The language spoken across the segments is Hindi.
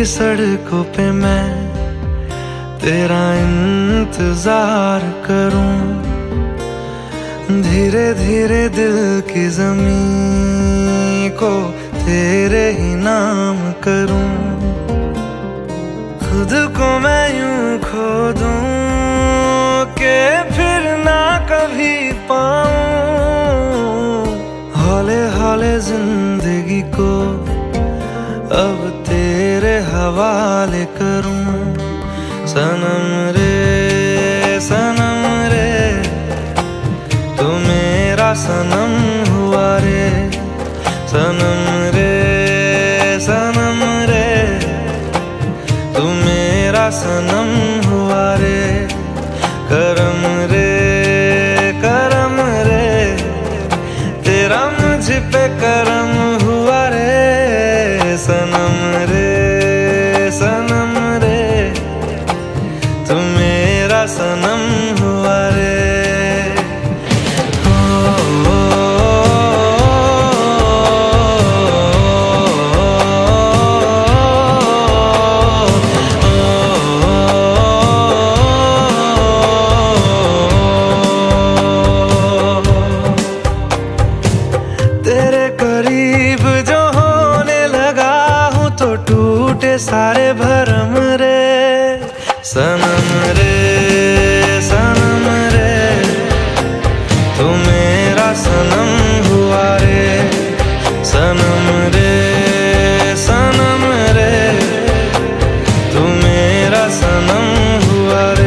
सड़कों पे मैं तेरा इंतजार करूं, धीरे धीरे दिल की ज़मीं को तेरे ही नाम करूं। खुद को मैं यूं खो दूं कि फिर ना कभी पाऊं, हौले हौले जिंदगी को अब तेरे हवाले करूं। सनम रे तू मेरा सनम हुआ रे, सनम रे तू मेरा सनम हुआ रे। करम रे तेरा मुझ पे करम हुआ रे, सनम रे तू मेरा सनम हुआ रे। तेरे करीब जो होने लगा हूँ तो टूटे सारे भरम रे, सनम रे तू मेरा सनम हुआ रे, सनम रे तू मेरा सनम हुआ रे।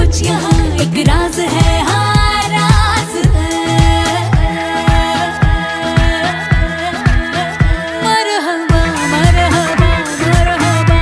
कुछ यहाँ एक राज है, हाँ राज है। मरहबा मरहबा मरहबा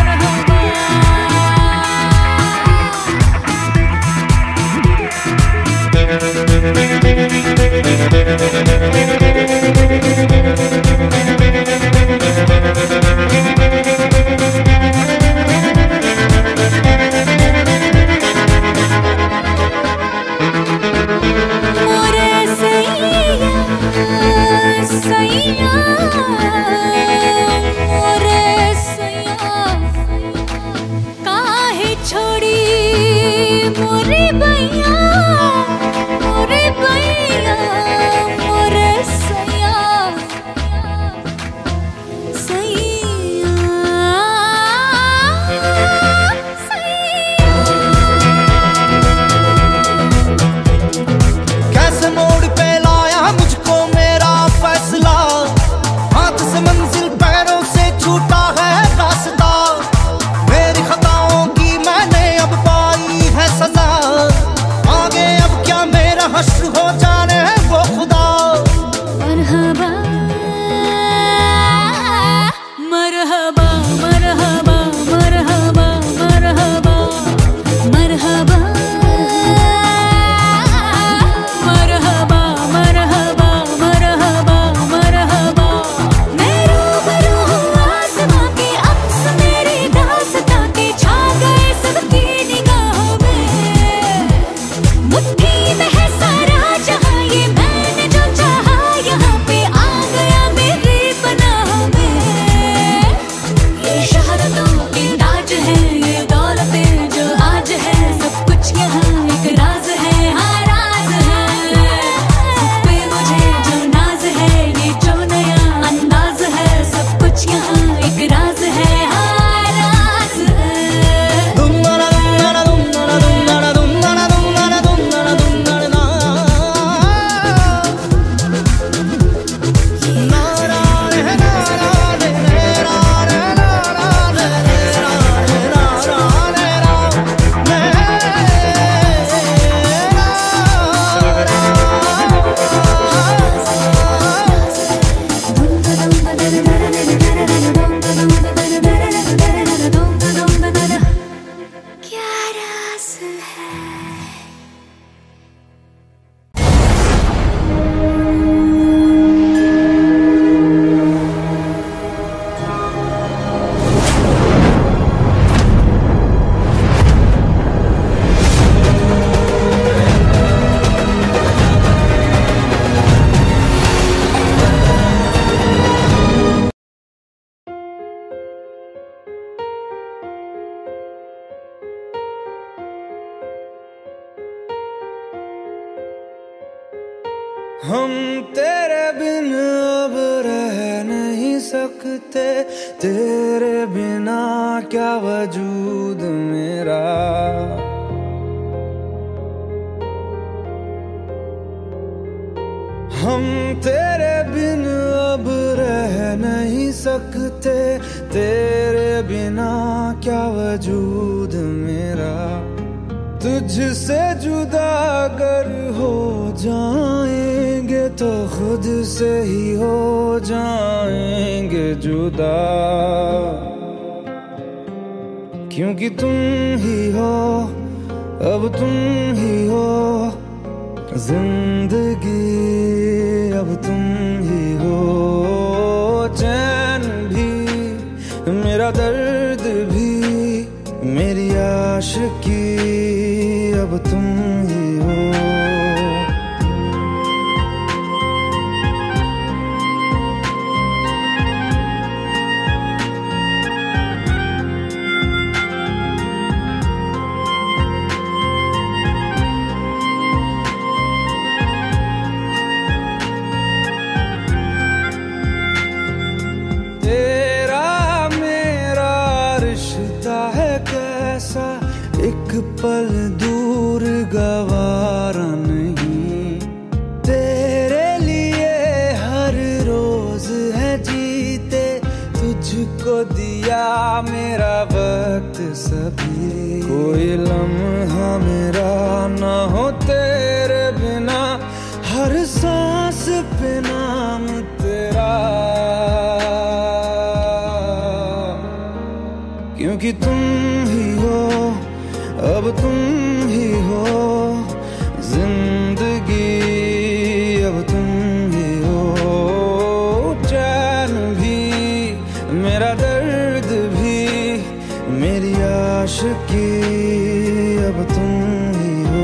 हम तेरे बिन अब रह नहीं सकते, तेरे बिना क्या वजूद मेरा। हम तेरे बिन अब रह नहीं सकते, तेरे बिना क्या वजूद मेरा। तुझसे जुदा अगर हो जाएंगे तो खुद से ही हो जाएंगे जुदा, क्योंकि तुम ही हो, अब तुम ही हो जिंदगी, अब तुम ही हो। चैन भी मेरा दर्द भी मेरी आशिकी, अब तुम ही हो। एक पल दूर गवारा नहीं, तेरे लिए हर रोज है जीते, तुझको दिया मेरा वक्त सभी, कोई लम्हा मेरा ना हो तेरे बिना, हर सांस पे नाम तेरा, क्योंकि तुम ही हो, अब तुम ही हो जिंदगी, अब तुम ही हो चैन भी, मेरा दर्द भी, मेरी आशिकी, अब तुम ही हो।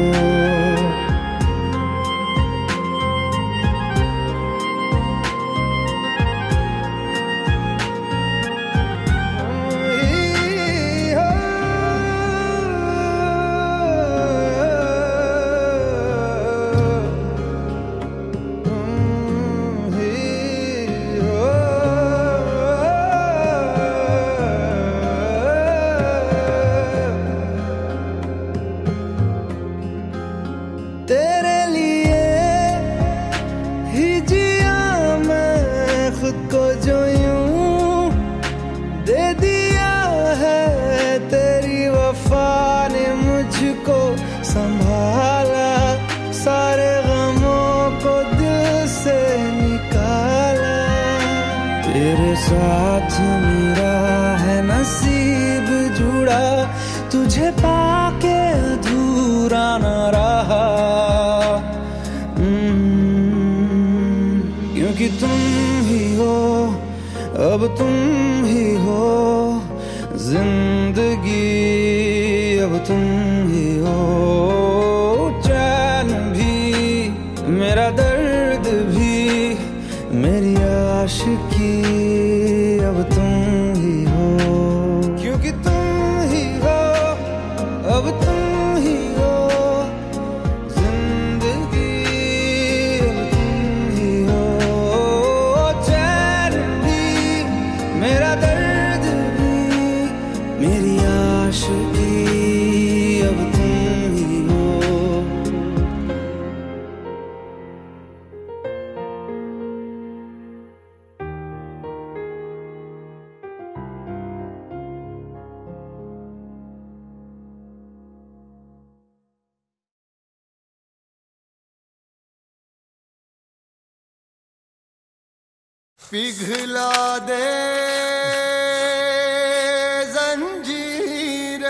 तेरे लिए ही जिया मैं खुद को, जो यूं दे दिया है तेरी वफा ने मुझको संभाला, सारे गमों को दिल से निकाला, तेरे साथ मेरा है नसीब जुड़ा, तुझे पाके अधूरा न रहा, क्योंकि तुम ही हो, अब तुम ही हो जिंदगी, अब तुम ही हो चैन भी, मेरा दर्द भी, मेरी आशिकी, अब तुम ही हो, क्योंकि तुम ही हो, अब तुम ही हो जिंदगी, अब तुम ही हो चैन भी, मेरा दर्द भी, मेरी आशिकी, अब तुम ही हो। पिघला दे जंजीरें,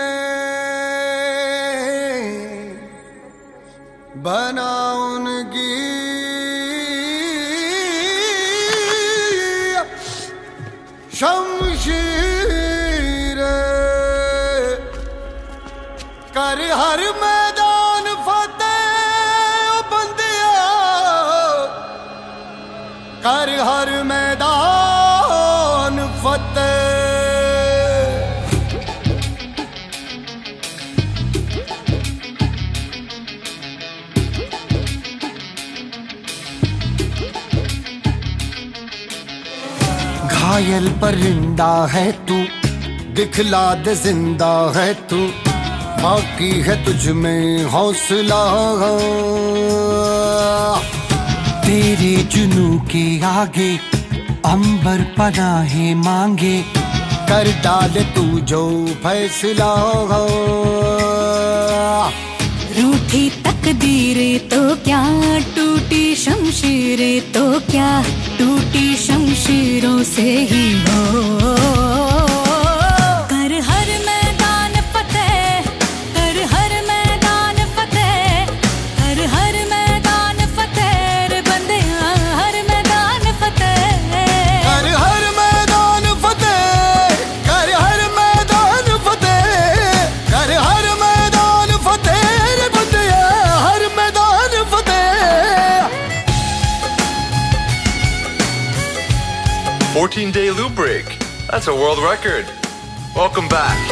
बना उनकी शमशीरें, कर हर मैदान फतेह बंदिया, कर हर मैदान फतेह। घायल परिंदा है तू, दिखला दे जिंदा है तू, बाकी है तुझ में हौसला, तेरे जुनू के आगे अंबर पनाहे मांगे, कर डाले तू जो फैसला, रूठी तकदीरें तो क्या, टूटी शमशीरें तो क्या, टूटी शमशीरों से ही हो, कर हर मैदान फतेह, कर हर मैदान फतेह, कर हर मैदान फतेह रे बंदिया, हर मैदान फतेह, कर हर मैदान फतेह, कर हर मैदान फतेह, कर हर मैदान फतेह रे बंदिया, हर मैदान फतेह। 14-day loop break. That's a world record. Welcome back.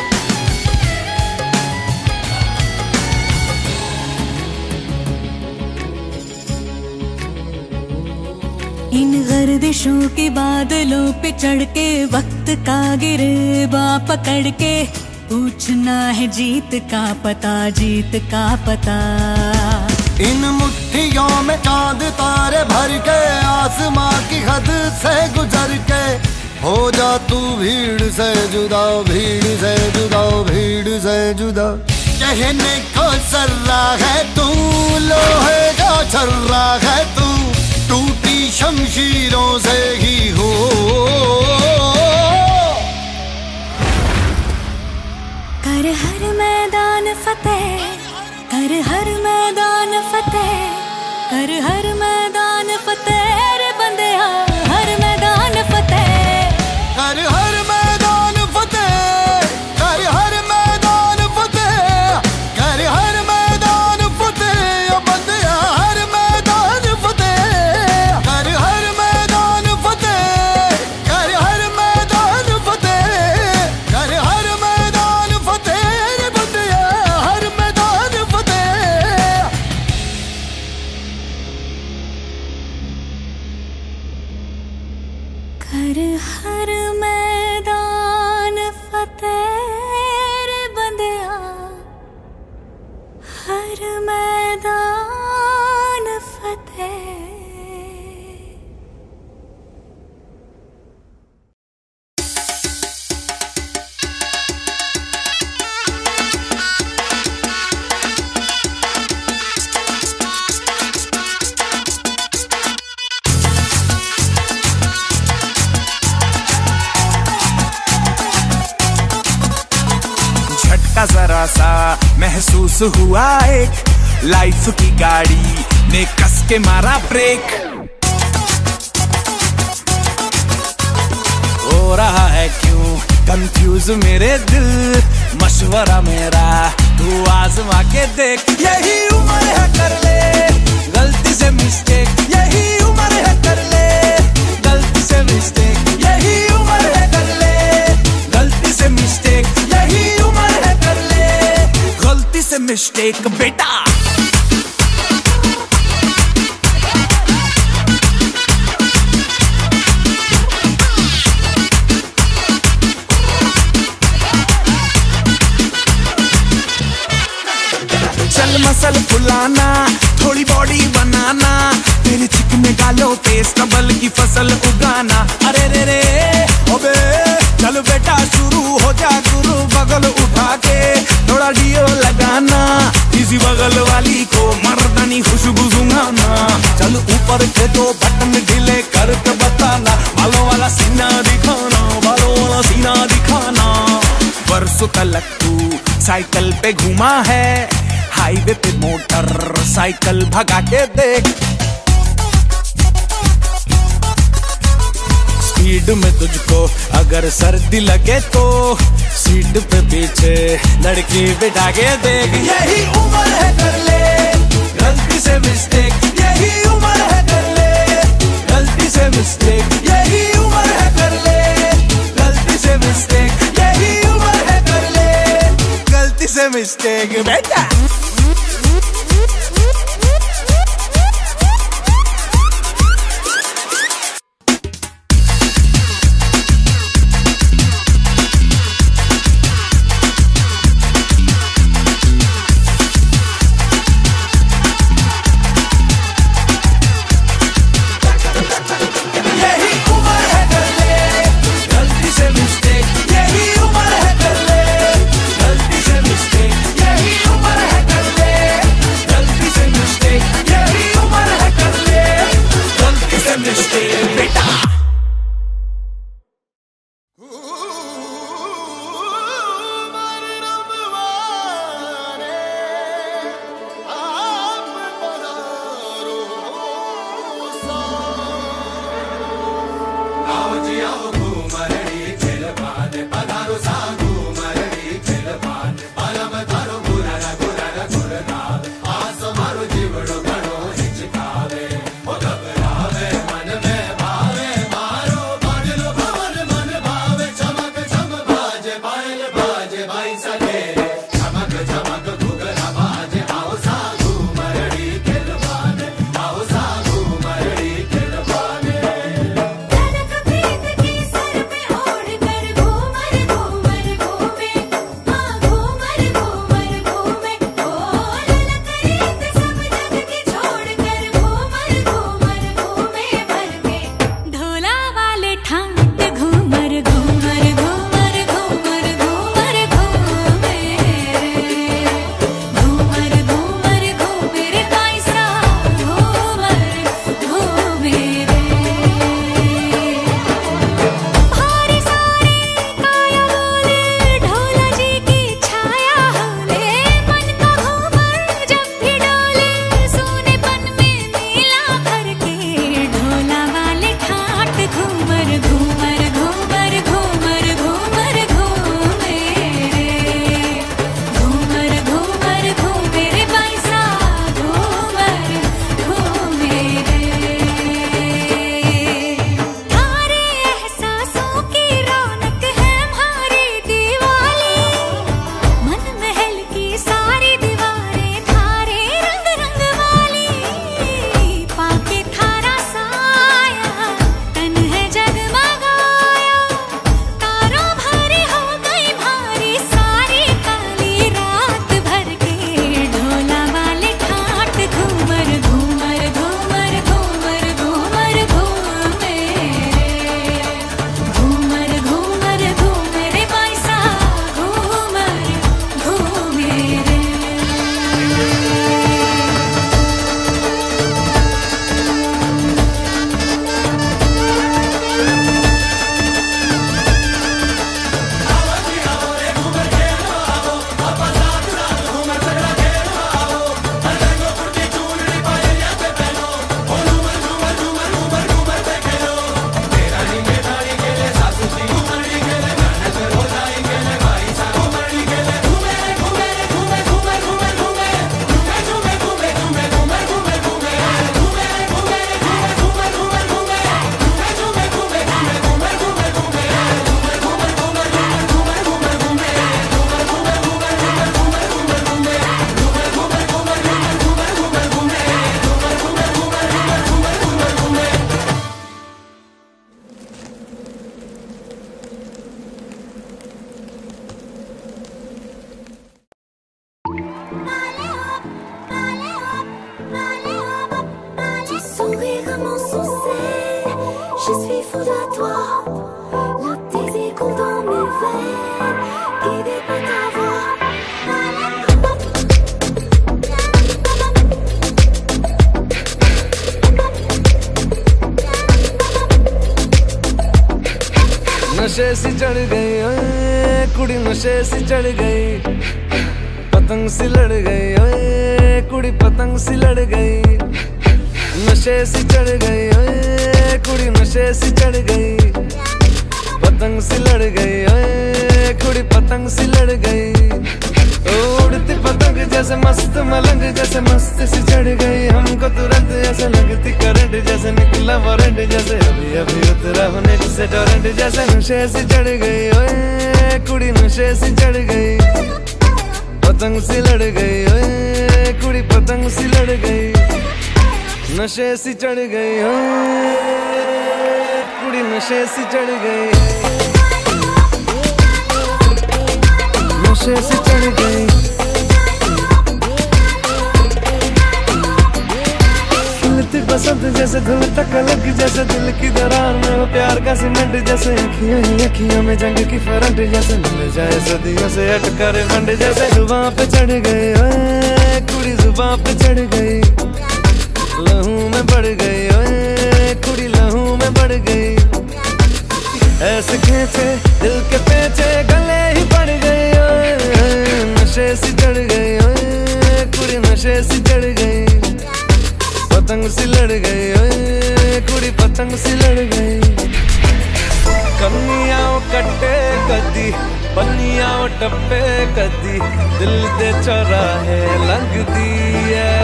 इन गर्दिशों के बादलों पे चढ़ के, वक्त का गिरबा पकड़ के, पूछना है जीत का पता, जीत का पता। इन मुट्ठियों में चांद तारे भर के, आसमां की हद से गुजर के, हो जा तू भीड़ से जुदा, भीड़ से जुदा, भीड़ से जुदा। कहने को सर्रा है तू, लोहे का छर्रा है तू, टूटी शमशीरों से ही हो। कर हर मैदान फतेह, कर हर मैदान फतेह, कर हर मैदान फतेह रे बंदिया, हर मैदान फतेह। कर हर मैदान फतेह, कर हर मैदान फतेह, कर हर मैदान फतेह, बंदिया हर मैदान फतेह। कर हर मैदान फतेह, कर हर मैदान फतेह, कर हर मैदान फतेह, बंदिया हर मैदान फतेह। कर हर मैदान फतेह रे बंदिया, हर मैदान फतेह। झटका जरा सा महसूस हुआ एक, लाइफ की गाड़ी ने कस के मारा ब्रेक। हो रहा है क्यों कंफ्यूज मेरे दिल, मशवरा मेरा तू आजमा के देख। यही उम्र है कर ले गलती से मिस्टेक, यही उम्र है कर ले गलती से मिस्टेक, यही उम्र है कर ले गलती से मिस्टेक, यही उम्र है कर ले गलती से मिस्टेक बेटा। चल मसल फुलाना, थोड़ी बॉडी बनाना, तेरे चिकने गालों पे स्टबल की फसल उगाना। अरे रे रे ओबे चल बेटा शुरू हो जा गुरु, बगल उठा के थोड़ा डियो लगाना, इसी बगल वाली को मर्दानी खुशबू सुंघाना। चल ऊपर के दो बटन ढीले करके बताना, बालों वाला सीना दिखाना, बालों वाला सीना दिखाना। बरसों तलक तू साइकिल पे घूमा है, हाईवे पे मोटर साइकिल भगा के देख। स्पीड में तुझको अगर सर्दी लगे तो सीट पे पीछे लड़की बिठा के देख। यही उम्र है कर ले गलती से मिस्टेक, यही उम्र है कर ले गलती से मिस्टेक, यही उम्र है कर ले गलती से मिस्टेक, यही उम्र है कर ले गलती से मिस्टेक बेटा। हर fou de toi, le désir coule dans mes veines, guidé par ta voix. नशे सी चढ़ गई ओए कुड़ी, नशे सी चढ़ गई, पतंग सी लड़ गई ओए कुड़ी, पतंग सी लड़ गई। नशे सी चढ़ गई ओए कुड़ी, नशे सी चढ़ गई, पतंग सी लड़ गई ओए कुड़ी, पतंग सी लड़ गई। उड़ती पतंग जैसे मस्त मलंग, जैसे मस्त सी चढ़ गई हमको तुरंत, ऐसे लगती करंट, जैसे निकला वारंट, जैसे अभी अभी उतरा होने से टोरेंट, जैसे नशे सी चढ़ गई ओए कुड़ी, नशे सी चढ़ गई, पतंग सी लड़ गई ओए कुड़ी, पतंग सी लड़ गई। नशे सी चढ़ गई ओए कुड़ी, नशे सी चढ़ गई, नशे सी चढ़ गई। खिलती बसंत जैसे धुल तक अलग, जैसे दिल की दरार में हो प्यार का सीमेंट, जैसे अखियों ही अखियों में जंग की फरंट, जैसे मिल जाए सदियों से अटका रे फंड, जैसे जुबां पे चढ़ गई ओए कुड़ी, जुबां पे चढ़ गई, लहू में बढ़ गई ओए कुड़ी, लहू में बढ़ गई। ऐसे खींचे दिल के पेचे गले ही पड़ गई ओए, नशे सी चढ़ गई ओए कुड़ी, नशे सी चढ़ गई, पतंग सी लड़ गई ओए कुड़ी, पतंग सी लड़ गई। कन्नियां कट्टे कदी, बन्नियां टप्पे कदी, दिल दे चौराहे लगदी है,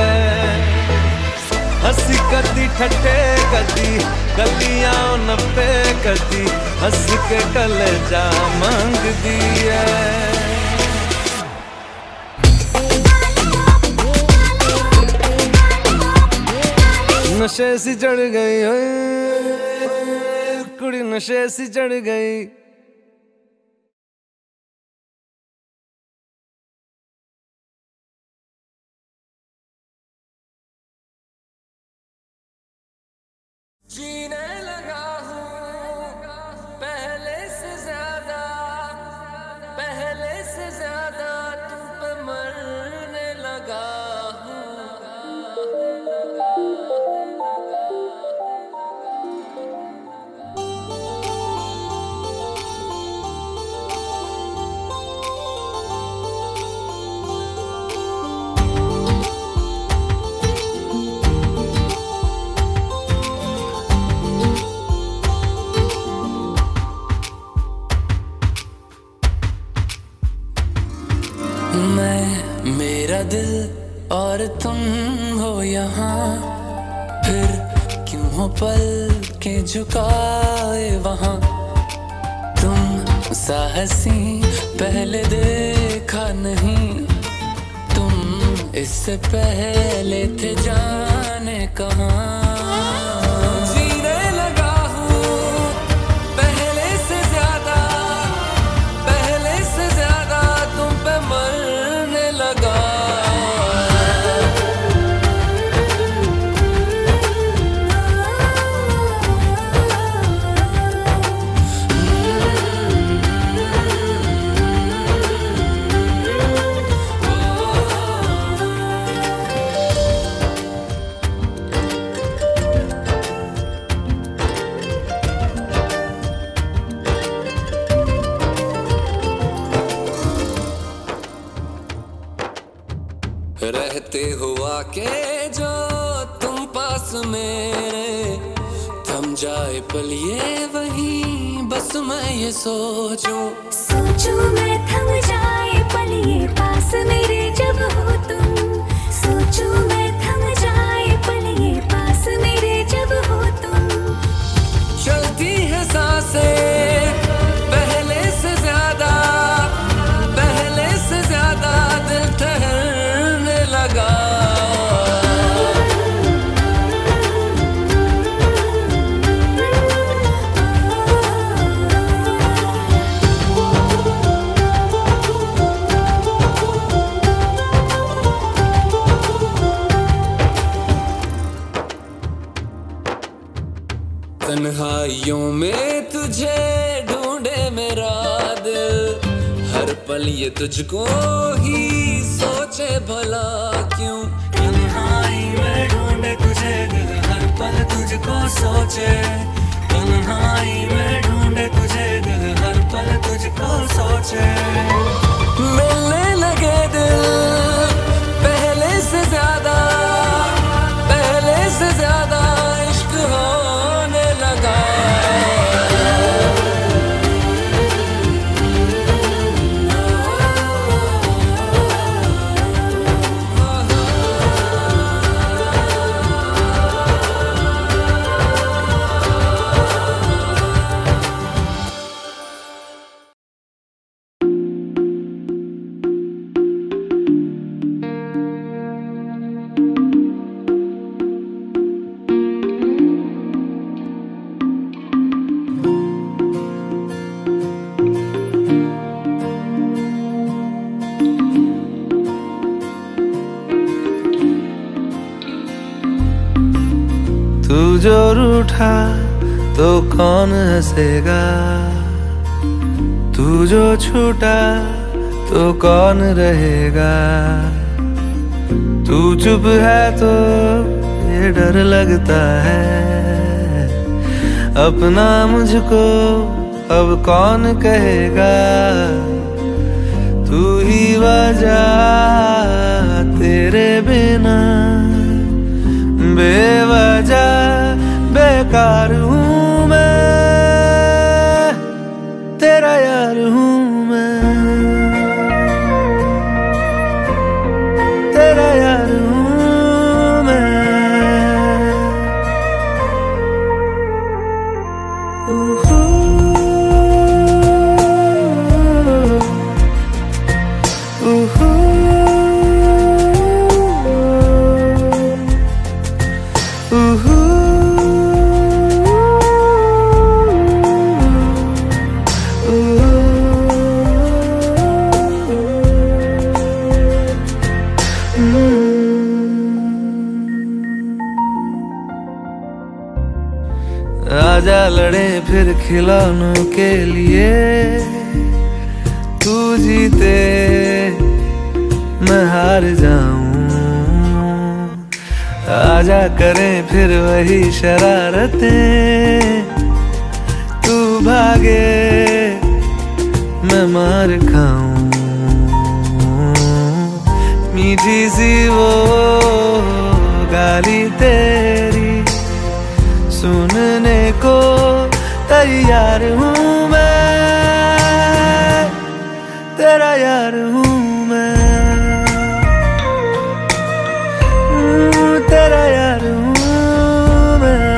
हंसी कदी ठट्टे कदी, गलियां नप्पे कदी, हंस के कलेजा मांगदी है। नशे सी चढ़ गई ओए कुड़ी, नशे सी चढ़ गई। जीने लगा हूँ पहले से ज्यादा, पहले से ज्यादा तुम पे मरने लगा हूँ। मेरा दिल और तुम हो यहाँ, फिर क्यों हो पल के झुकाए वहाँ। तुम सा हसीं पहले देखा नहीं, तुम इससे पहले थे जाने कहाँ। रहते हुआ के जो तुम पास मेरे, थम जाए पल ये वही बस मैं ये सोचूं मैं थम जाए पल ये पास मेरे जब हो तुम, सोचूं मैं थम जाए पल ये पास मेरे जब हो तुम। चलती है सांसें पहले से ज्यादा, पहले से ज्यादा दिल ठहरने लगा। तन्हाइयों में तुझे ढूंढे मेरा दिल, हर पल ये तुझको ही सोचे भला क्यों। तन्हाई में ढूंढे तुझे दिल, हर पल तुझको सोचे। तन्हाई में ढूंढे तुझे दिल, हर पल तुझको सोचे। मिलने लगे दिल पहले से ज्यादा, पहले से ज्यादा इश्क होने लगा। तू जो रूठा तो कौन हंसेगा, तू जो छूटा तो कौन रहेगा। तू चुप है तो ये डर लगता है, अपना मुझको अब कौन कहेगा। तू ही वजह, तेरे बिना बेवजह बेकार हूँ मैं, तेरा यार हूँ मैं, तेरा यार हूँ मैं। आजा लड़े फिर खिलौनों के लिए, तू जीते मैं हार जाऊं। आजा करें फिर वही शरारतें, तू भागे मैं मार खाऊं। मीठी सी वो गाली तेरी सुनने को तैयार हूँ मैं, तेरा यार हूँ मैं, तेरा यार हूँ मैं,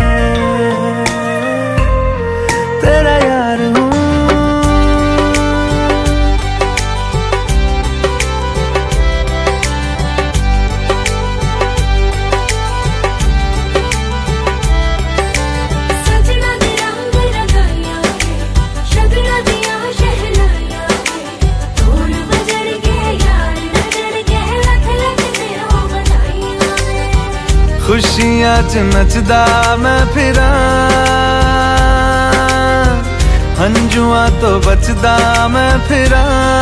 तेरा यार हूँ। खुशियां च नचदा मैं फिरा, हंजुआ तो बचदा मैं फिरा।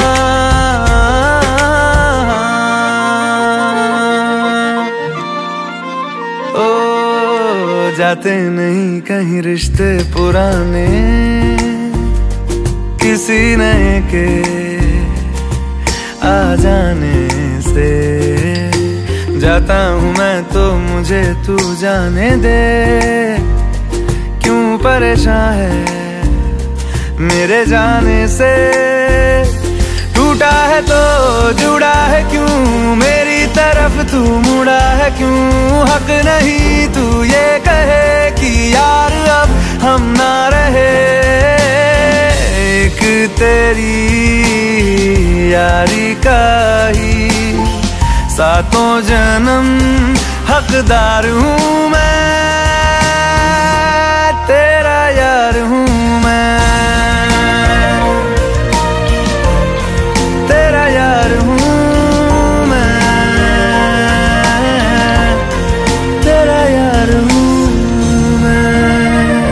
ओ जाते नहीं कहीं रिश्ते पुराने, किसी नए के आ जाने से। जाता हूँ मैं तो मुझे तू जाने दे, क्यों परेशान है मेरे जाने से। टूटा है तो जुड़ा है क्यों, मेरी तरफ तू मुड़ा है क्यों। हक नहीं तू ये कहे कि यार अब हम ना रहे, एक तेरी यारी का ही सातों जन्म हकदार हूँ मैं, तेरा यार हूँ मैं, तेरा यार हूँ मैं, तेरा यार हूँ मैं।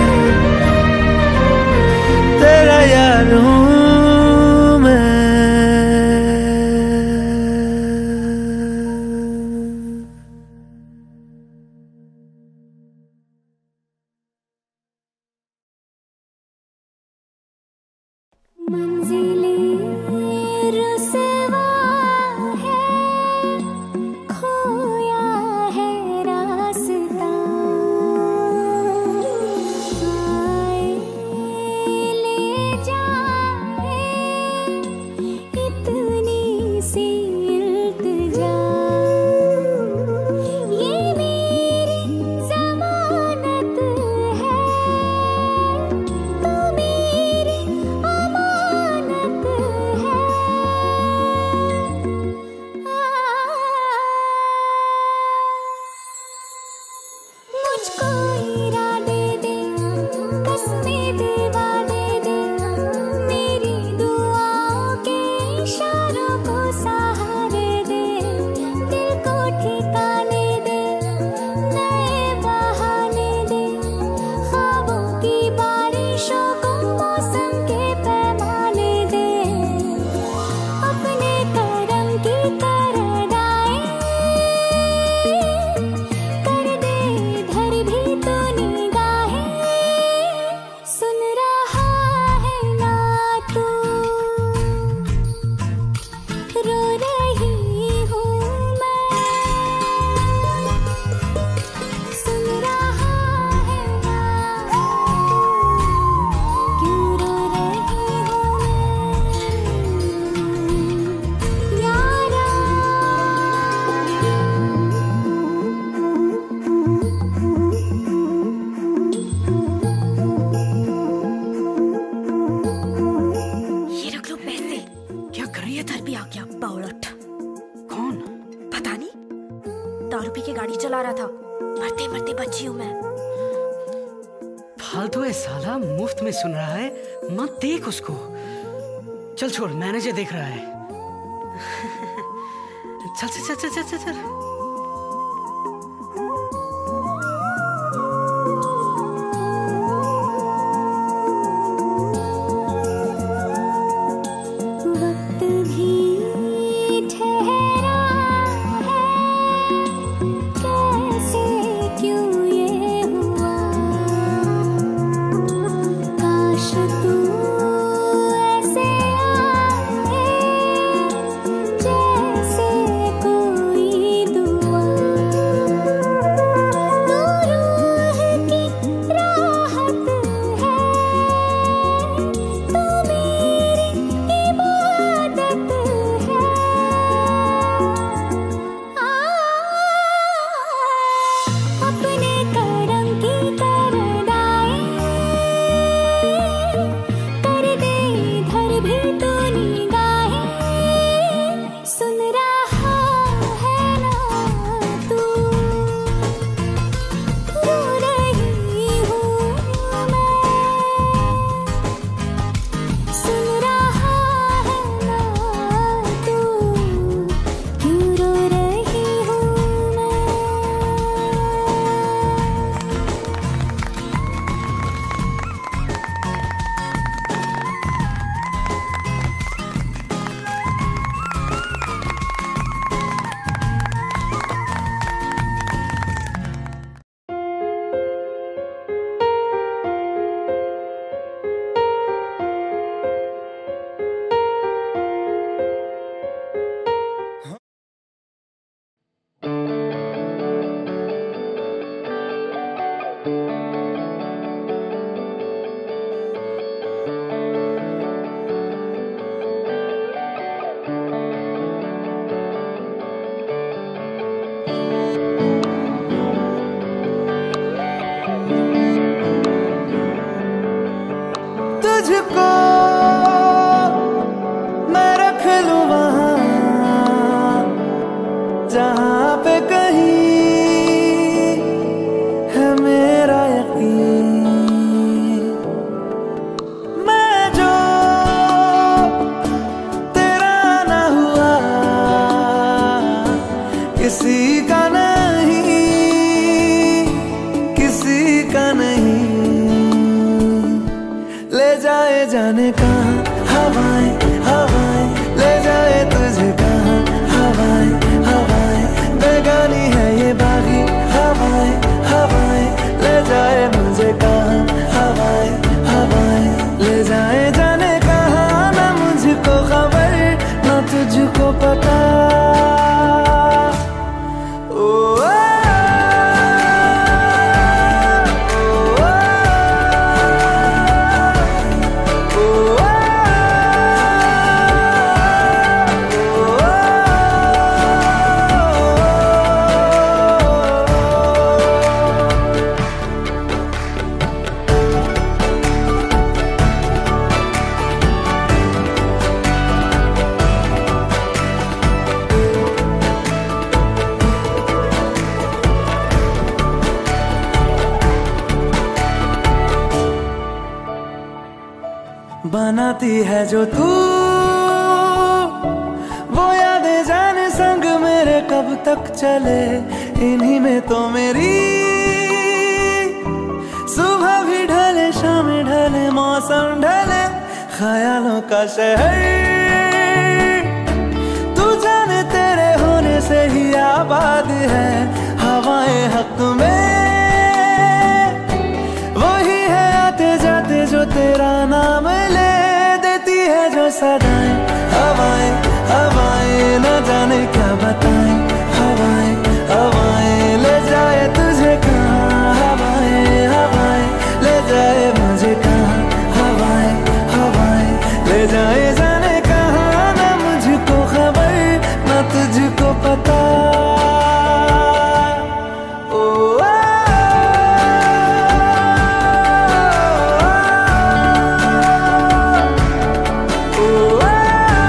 गाड़ी चला रहा था। मरते मरते बची हूँ मैं। फालतू है साला, मुफ्त में सुन रहा है, मत देख उसको। चल छोड़, मैनेजर देख रहा है। चल चल चल चल चल चल। वक्त भी ठहरा है, कैसे क्यों ये हुआ। काश तू ऐसे आए जैसे कोई दुआ। तू रूह की राहत है, तू मेरी इबादत है। अपने करम की करदाई कर दे इधर भी तू निगाहें। सुन रहा है ना तू, रो रही हूँ मैं। सुन रहा है ना तू, क्यों रो रही हूँ मैं। तुझको मैं रख लूं वहां जहां पे कहीं है मेरा यकीन। मैं जो तेरा ना हुआ किसी का नहीं, किसी का नहीं। ले जाए जाने कहाँ हवाएं हवाएं, ले जाए तुझे कहाँ हवाएं हवाएं। बेगानी है ये बागी हवाएं हवाएं, ले जाए मुझे कहाँ हवाएं हवाएं। ले जाए जाने कहाँ, ना मुझको खबर ना तुझको पता। ओ बनाती है जो तू वो यादें जाने संग मेरे कब तक चले। इन्हीं में तो मेरी सुबह भी ढले शाम ढले मौसम ढले। ख्यालों का शहर तू जाने तेरे होने से ही आबाद है। हवाएं हक में वही है आते जाते जो तेरा नाम ले देती है जो सदाएं। हवाएं हवाएं न जाने क्या बताएं। हवाएं हवाएं ले जाए तुझे कहाँ। हवाएं हवाएं ले जाए मुझे कहाँ। हवाएं हवाएं ले जाए जाने कहाँ, ना मुझको खबर ना तुझको पता। Oh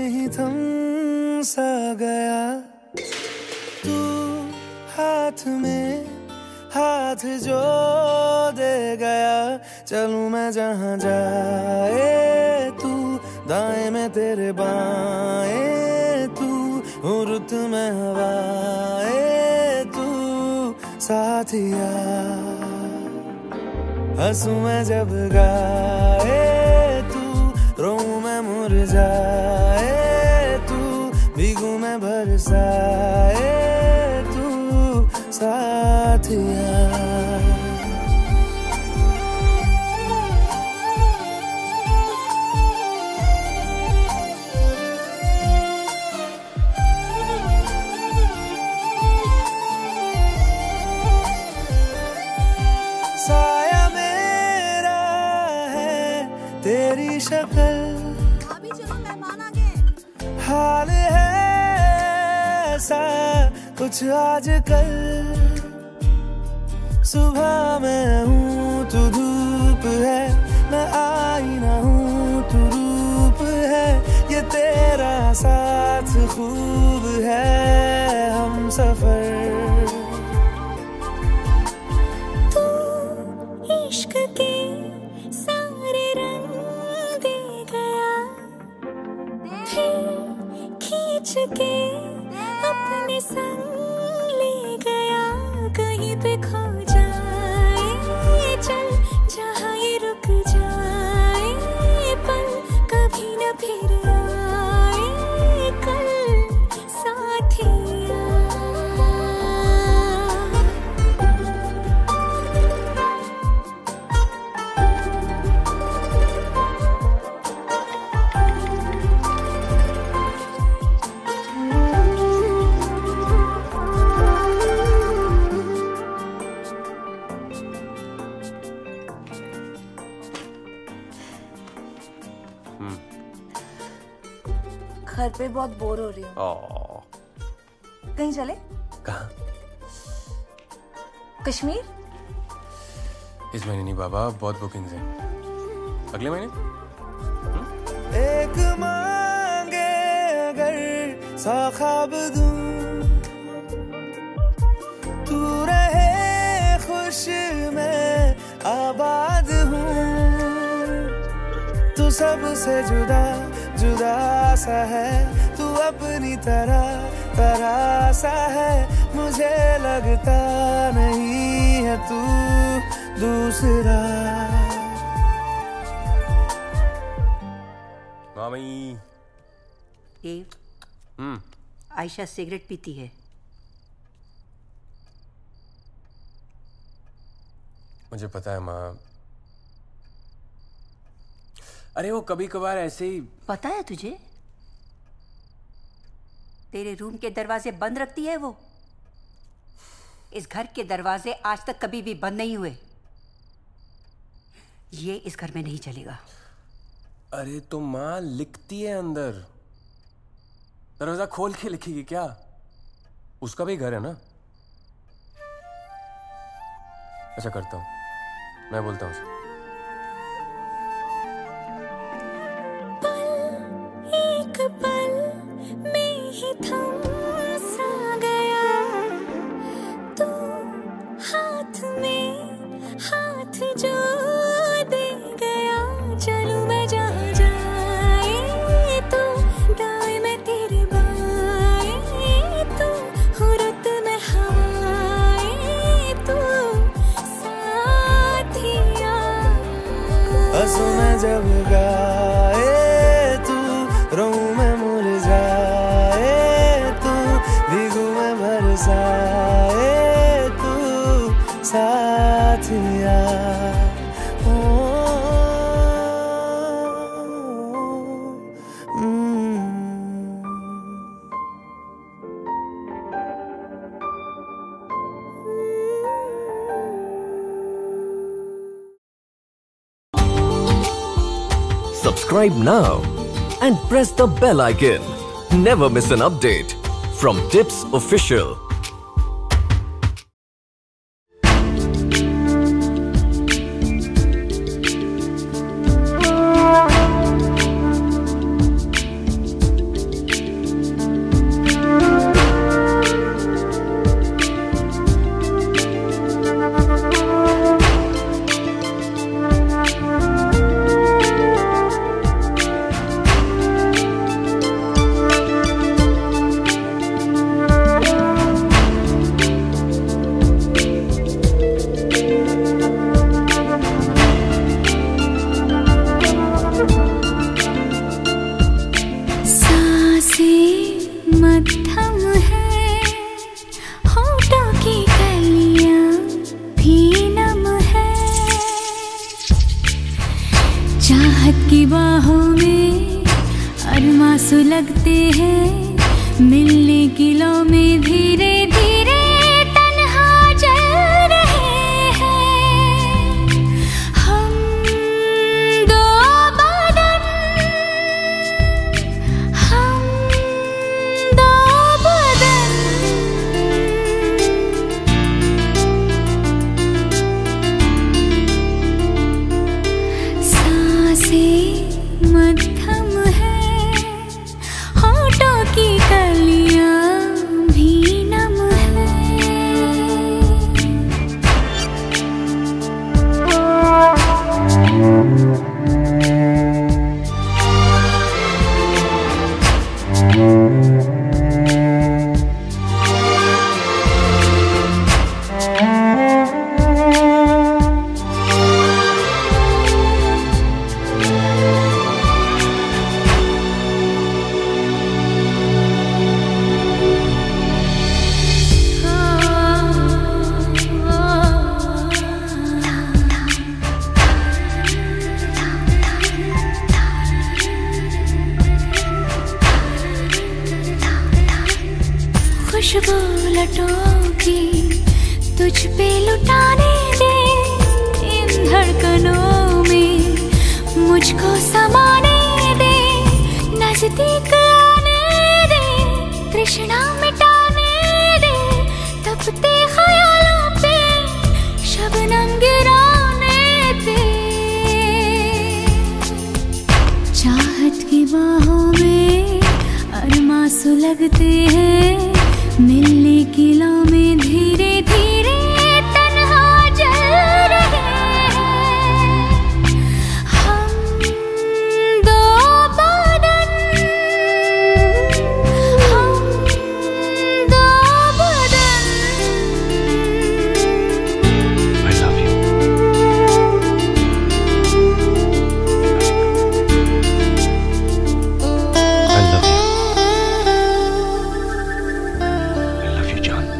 ही थम सा गया तू हाथ में हाथ जो दे गया चलूं मैं जहां जाए तू दाएं में तेरे बाएं तू हूँ रुत में हवाए तू साथिया हंसू मैं जब गाए तू रोऊं मैं मुरझाए तू भीगू मैं बरसाए तू साथिया साया मेरा है तेरी शक्ल अभी चलो मेहमान आ गए। हाल है ऐसा कुछ आजकल सुबह मैं हूँ तू धूप है मैं आईना हूँ तू रूप है ये तेरा साथ खूब है हम सफर इश्क के सारे रंग दे गया फिर खींच के अपने संग ले गया कहीं पे खो जाए चल जहाँ ये रुक जाए पल कभी न फिर आए कल साथिया घर पे बहुत बोर हो रही हूँ। कहीं चले? कहाँ? कश्मीर? इस महीने नहीं बाबा, बहुत बुकिंग्स हैं। अगले महीने? एक मांगे अगर 100 ख्वाब दूं तू रहे खुश मैं आबाद हूँ तू सबसे जुदा जुदा सा है तू अपनी तरह सा है मुझे लगता नहीं है तू दूसरा मामी आयशा सिगरेट पीती है। मुझे पता है माँ। अरे वो कभी कभार ऐसे ही। पता है तुझे? तेरे रूम के दरवाजे बंद रखती है वो। इस घर के दरवाजे आज तक कभी भी बंद नहीं हुए। ये इस घर में नहीं चलेगा। अरे तो माँ लिखती है अंदर, दरवाजा खोल के लिखेगी क्या? उसका भी घर है ना। अच्छा करता हूँ, मैं बोलता हूँ उसे। एक पल में ही थम सा गया तू हाथ में हाथ जो दे गया चलूं मैं जहाँ जाए तो दाएं में तेरे बाएं तो हुरत में हवाएं तो साथिया हंसू मैं जब गाए तू रोऊं मैं मुरझाए तू भीगू मैं बरसाए तू साथिया Subscribe now and press the bell icon. Never miss an update from Tips Official. सांसें मध्यम है, होठों की कलियां भी नम है। चाहत की बाहों में अरमां सुलगते हैं, मिलने की लौ में धीरे धीरे तन्हा जल रहे हैं। हम दो बदन, हम दो बदन, सांसें मध्यम है, होठों की कलियां भी नम है। खुशबू लटों की तुझ पे लुटाने दे, इन धड़कनों में मुझको समाने दे। नजदीक आने दे, तृष्णा मिटाने दे, तपते ख्यालों पे शबनम गिराने दे। चाहत की बाहों में अरमां सुलगते हैं, मिलने की लौ में धीरे धीरे तन्हा जल रहे हैं। हम दो बदन, हम दो बदन। I love you. I love you. I love you, John.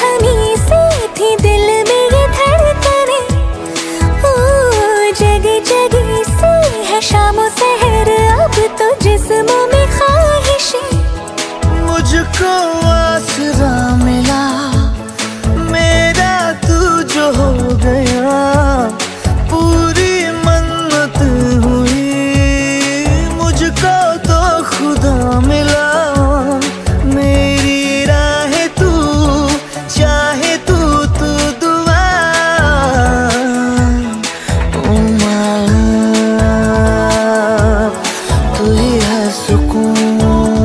कहानी सी थी दिल में ये धड़कने, ओ जगह जगह से है शामों सहर, अब तो जिस्मों में ख्वाहिशें। मुझको आसरा मिला मेरा तू जो हो गया, पूरी मन्नत हुई मुझको तो खुदा मिला। मेरी राह तू चाहे तू दुआ, ओ माला तू ही है सुकून,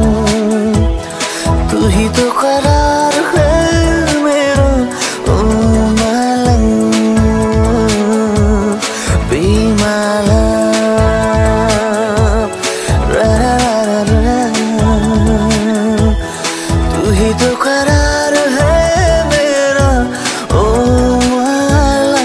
तू ही तो करार है मेरा, ओ माला बी माला तू ही तो करार है मेरा, ओ माला।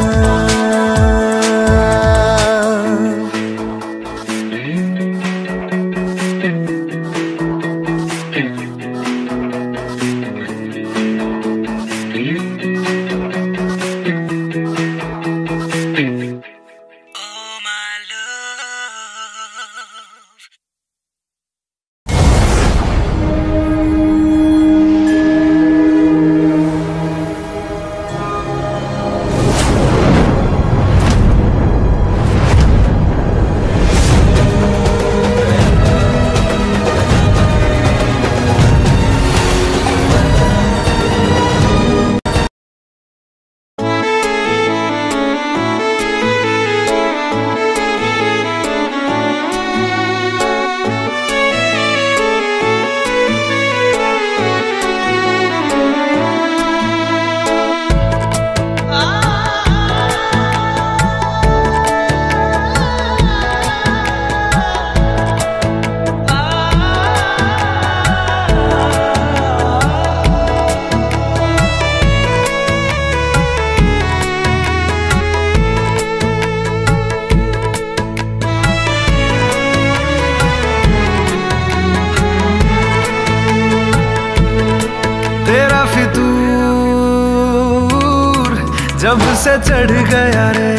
जब से चढ़ गया रे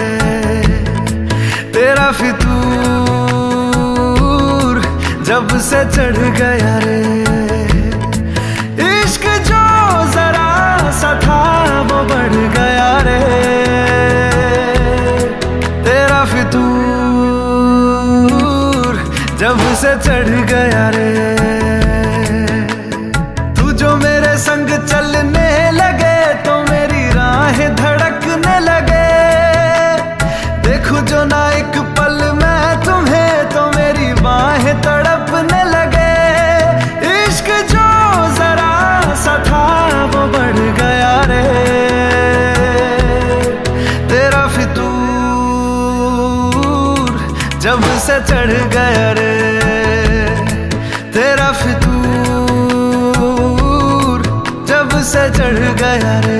तेरा फितूर, जब से चढ़ गया रे इश्क जो जरा सा था वो बढ़ गया रे। तेरा फितूर जब से चढ़ गया रे, तू जो मेरे संग चलने लगे तो मेरी राहें धड़कने लगे। देखूं जो ना एक पल मैं तुम्हें तो मेरी बाहें तड़पने लगे। इश्क जो जरा सा था वो बढ़ गया रे। तेरा फितूर जब से चढ़ गया रे, तेरा फितूर जब से चढ़ गया रे।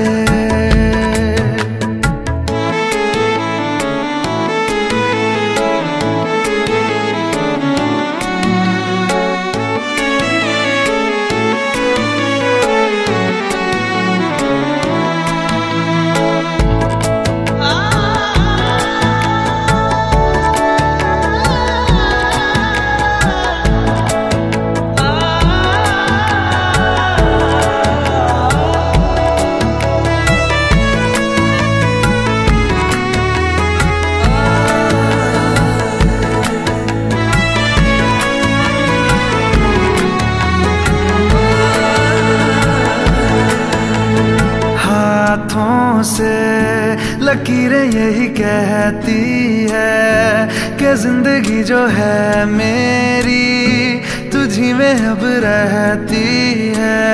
हाथों से लकीरें यही कहती है कि जिंदगी जो है मेरी तुझी में अब रहती है।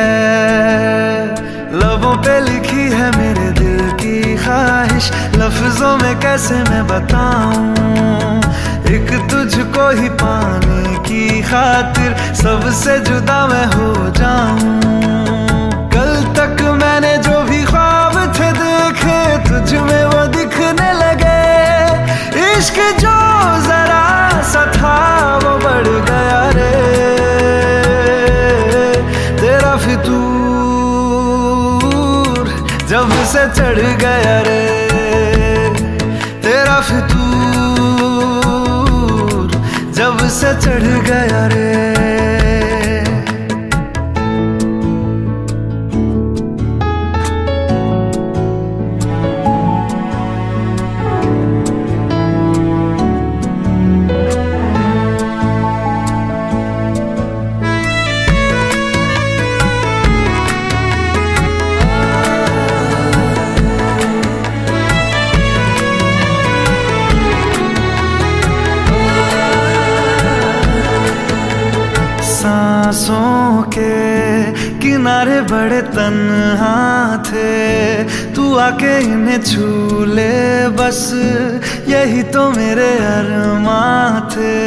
लबों पे लिखी है मेरे दिल की ख्वाहिश, लफ्जों में कैसे मैं बताऊं। एक तुझको ही पाने की खातिर सबसे जुदा मैं हो जाऊं। कल तक मैंने जो भी ख्वाब थे देखे तुझ में वो दिखने लगे। इश्क जो जरा सा था वो बढ़ गया रे। तेरा फितूर जब से चढ़ गया रे तेरा फितूर, जब से चढ़ गया रे। सांसों के किनारे बड़े तन्हा थे, तू आके इन्हें छू ले बस, यही तो मेरे अरमां थे।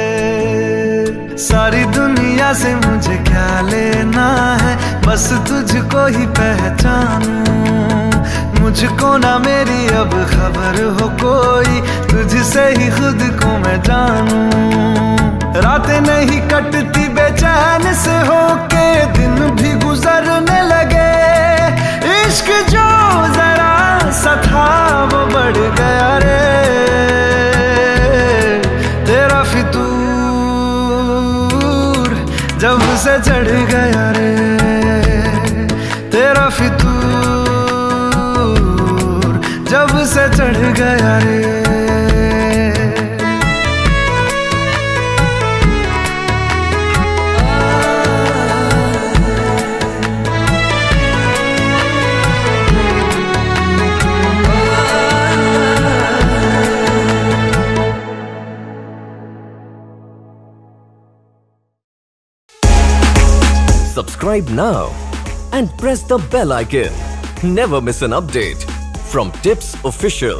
सारी दुनिया से मुझे क्या लेना है, बस तुझको ही पहचानूं। मुझको ना मेरी अब खबर हो कोई, तुझसे ही खुद को मैं जानूं। रातें नहीं कटती बेचैन से होके, दिन भी गुजरने लगे। इश्क जो जरा सा था वो बढ़ गया रे तेरा फितूर, जब से चढ़ गया रे तेरा फितूर, जब से चढ़ गया रे। Subscribe now and press the bell icon. Never miss an update from Tips Official.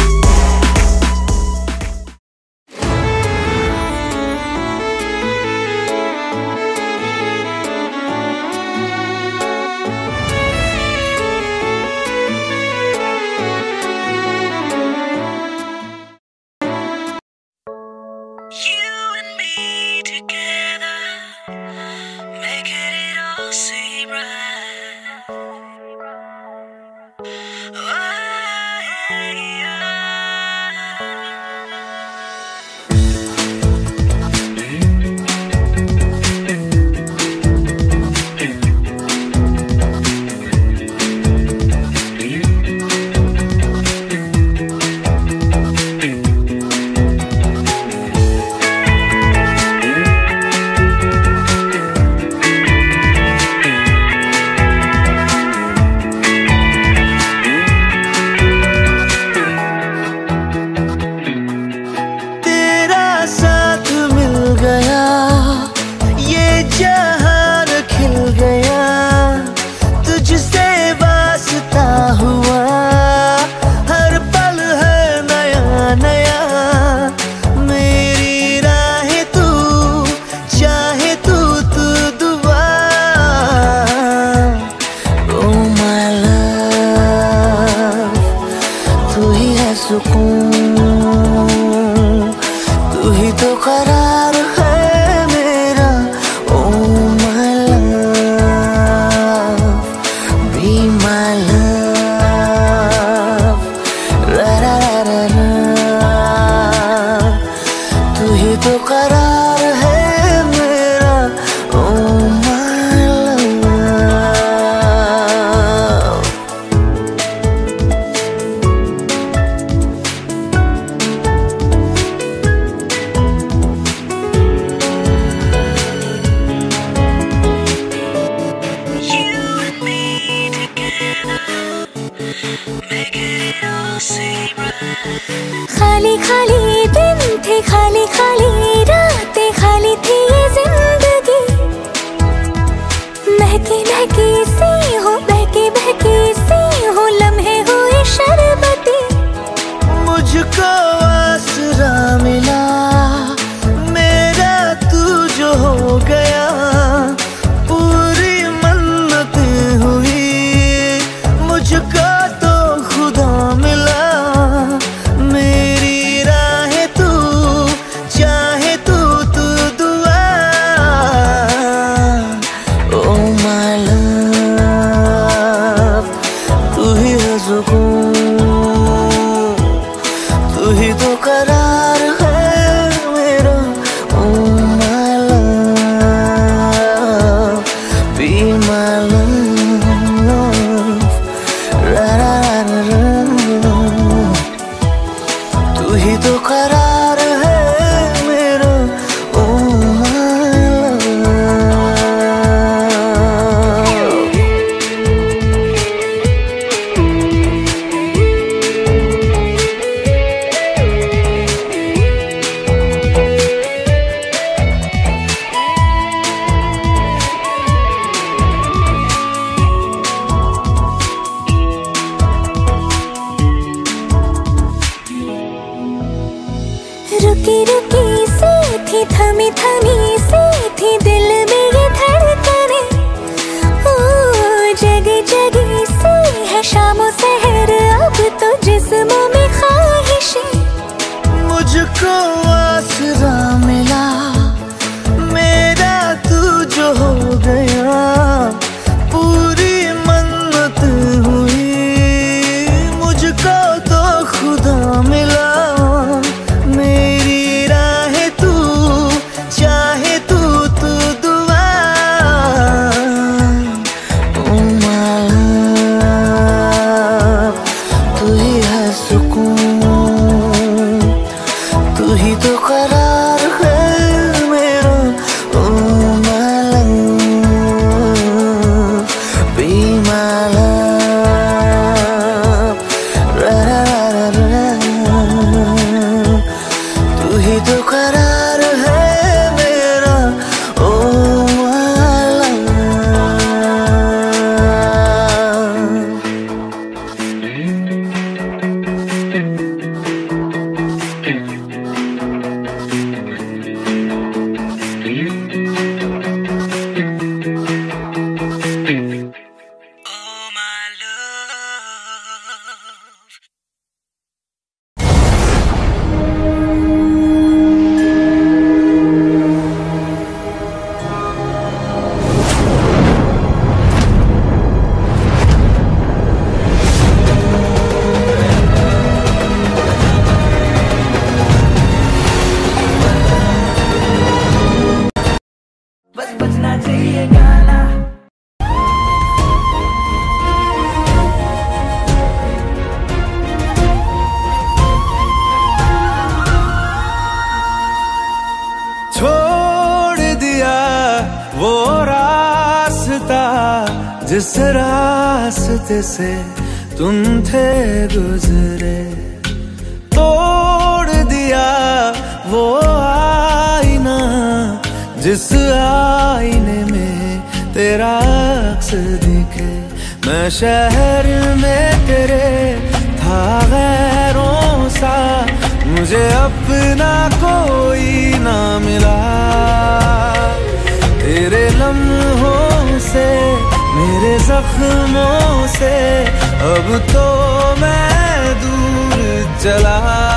खाली खाली दिन थे, खाली खाली रातें, खाली थी ये जिंदगी। महकी महकी सी हो, बहकी बहकी सी हो, लम्हे हुए शरबती। मुझको आसरा मिला मेरा तू जो हो गया, पूरी मन्नतें हुई मुझको तो खुदा मिला। मेरी राहें तू चाहे ही है सुकून, तू ही तो करार है मेरा। Oh my love, be my love, ra ra ra ra, तू ही तो करार है मेरा। Oh my रुकी रुकी सी थी, थमी थमी सी थी दिल में ये धड़कने। ओ जगी जगी सी है शामों सहर, अब तो जिस्मों में ख्वाहिशें। मुझको आसरा मिला मेरा तू जो हो गया, पूरी मन्नत हुई मुझको तो खुदा मिला। मेरी राह तू चाहे तू दुआ। ओ माँ तू ही है सुकून, तू ही तो करार है मेरा। ओ माँ be my love, ra ra ra ra, तू ही तो करार है मेरा। ओ माँ बस बजना चाहिए गाना। छोड़ दिया वो रास्ता जिस रास्ते से तुम थे गुजरे, तोड़ दिया वो आईना जिस आईने में तेरा अक्स दिखे। मैं शहर में तेरे था गैरों सा, मुझे अपना कोई ना मिला। तेरे लम्हों से मेरे जख्मों से अब तो मैं दूर चला।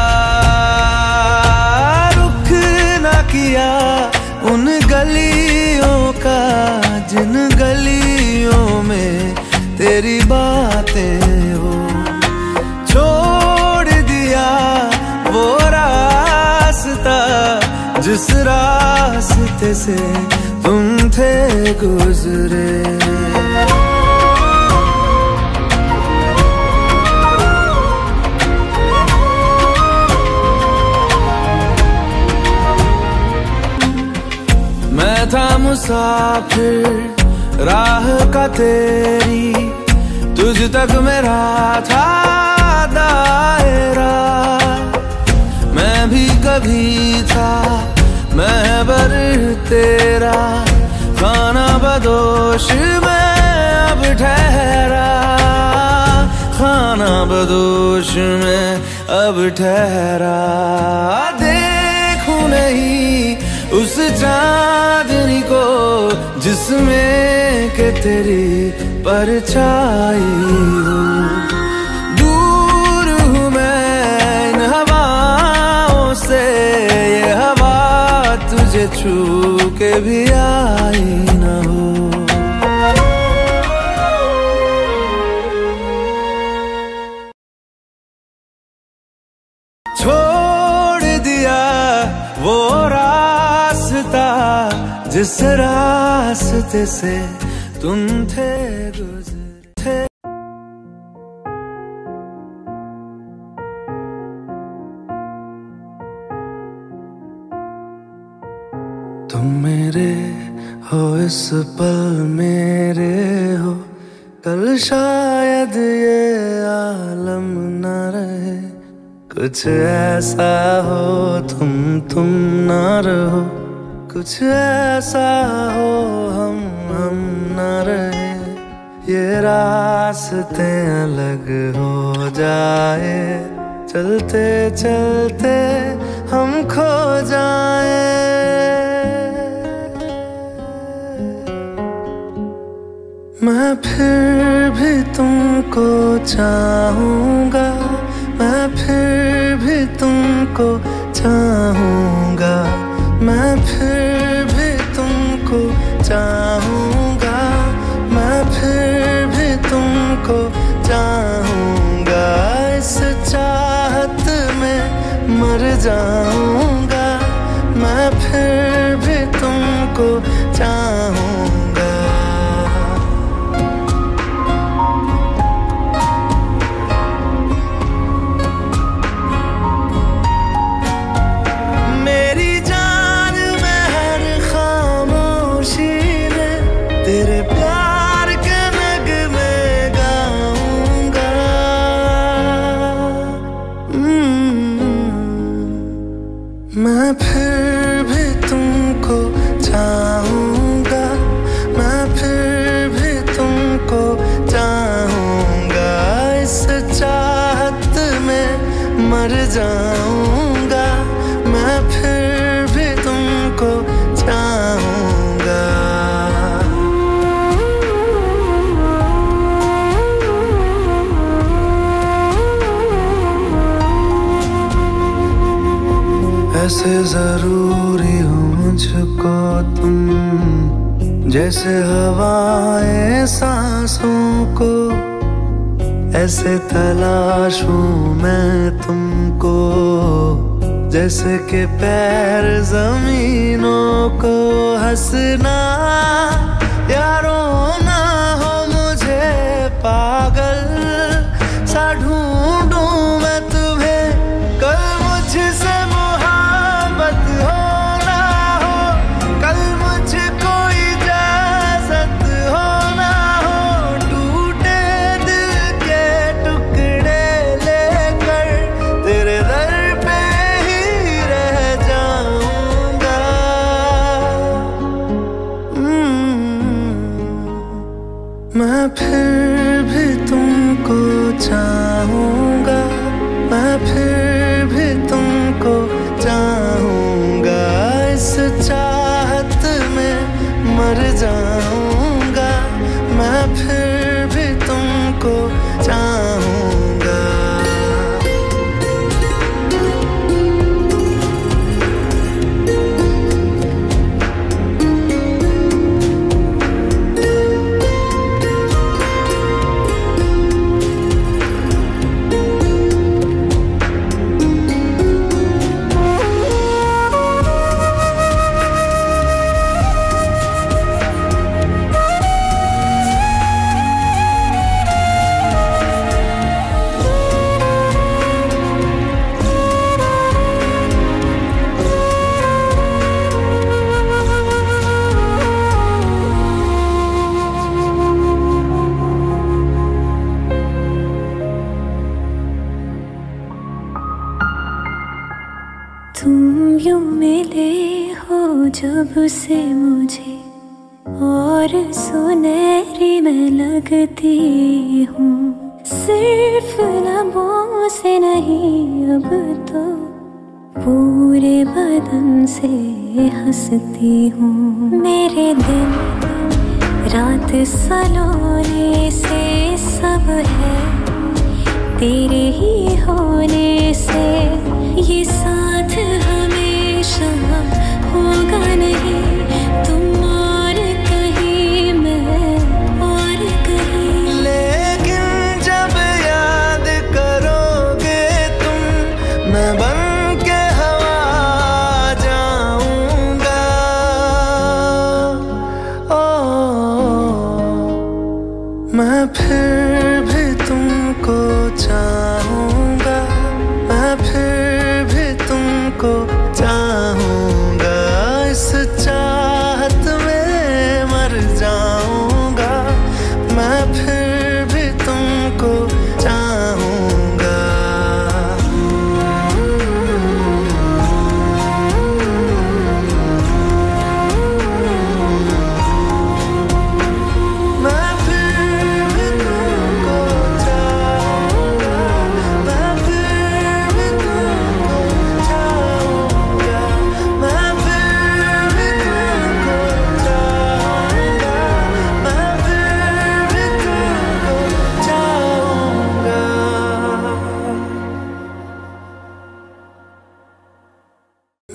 रुख ना किया उन गलियों का जिन गलियों में तेरी बातें हो। छोड़ दिया वो रास्ता जिस रास्ते से तुम थे गुजरे। मैं था मुसाफिर राह का तेरी, तुझ तक मेरा था दायरा। मैं भी कभी था महबर तेरा, खाना बदोश में अब ठहरा। खाना बदोश में अब ठहरा। देखूं नहीं उस चांदनी को जिसमें के तेरी परछाई हो। दूर हूँ मैं इन हवाओं से, ये हवा तुझे छू के भी आई न हो। जिस रास्ते से तुम थे गुजरे। तुम मेरे हो इस पल मेरे हो, कल शायद ये आलम न रहे। कुछ ऐसा हो तुम ना रहो, कुछ ऐसा हो हम ना रहे। ये रास्ते अलग हो जाए, चलते चलते हम खो जाए। मैं फिर भी तुमको चाहूँगा, मैं फिर भी तुमको चाहूँगा, मैं फिर भी तुमको चाहूँगा, मैं फिर भी तुमको चाहूँगा। इस चाहत में मर जाऊँगा, मैं फिर भी तुमको चाहूँगा। मैं फिर भी तुमको चाहूँगा, मैं फिर भी तुमको चाहूँगा। इस चाहत में मर जाऊँगा, मैं फिर भी तुमको चाहूँगा। ऐसे जरूरी हो मुझको तुम, जैसे हवाएं सांसों को। ऐसे तलाशूं मैं तुमको, जैसे कि पैर जमीनों को। हंसना या रोना हो मुझे पागल सा ढूंढूं मैं तुम्हें। कल मुझसे मैं फिर भी तुमको चाहूँगा, मैं फिर भी तुमको चाहूँगा। इस चाहत में मर जाऊँगा, मैं फिर भी तुमको चाहूँगा। तुम यूं मिले हो जब से मुझे, और सुनहरी मैं लगती हूँ। सिर्फ लबों से नहीं अब तो पूरे बदन से हंसती हूँ। मेरे दिन रात सलोने से सब है तेरे ही होने से। ये साथ हमेशा होगा नहीं, तुम और कहीं मैं और कहीं। लेकिन जब याद करोगे तुम, मैं बन के हवा जाऊंगा।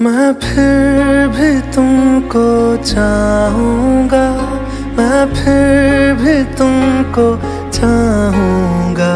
मैं फिर भी तुमको चाहूंगा, मैं फिर भी तुमको चाहूंगा।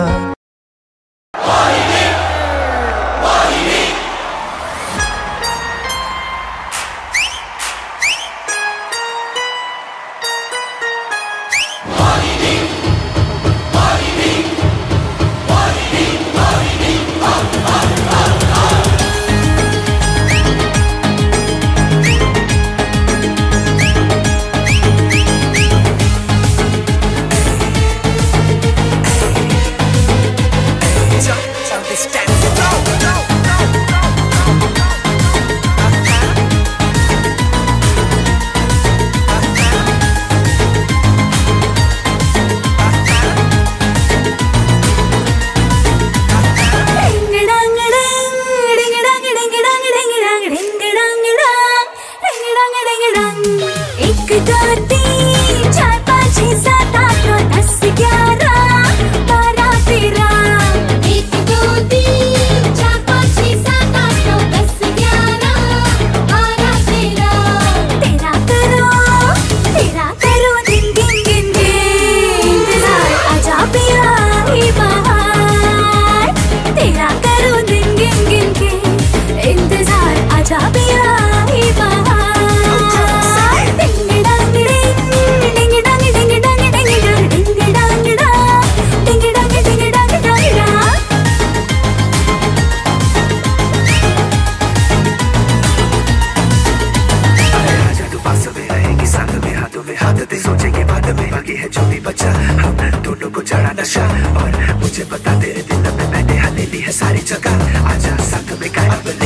मुझे बता तेरे दिल में मैंने हलेली है सारी जगह, आजा साथ में गायब